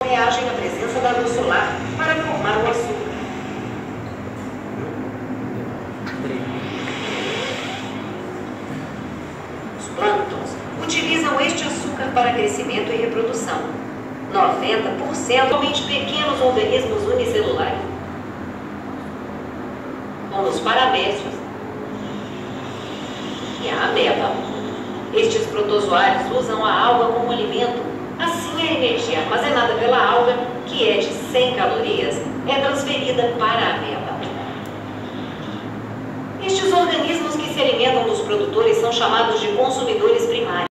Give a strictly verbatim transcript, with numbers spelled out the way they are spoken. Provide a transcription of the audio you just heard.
reagem à presença da luz solar para formar o açúcar. Os plânctons utilizam este açúcar para crescimento e reprodução. noventa por cento somente pequenos organismos unicelulares, como os paramécios e a ameba. Estes protozoários usam a alga como alimento. Assim, a energia armazenada pela alga, que é de cem calorias, é transferida para a ameba. Estes organismos que se alimentam dos produtores são chamados de consumidores primários.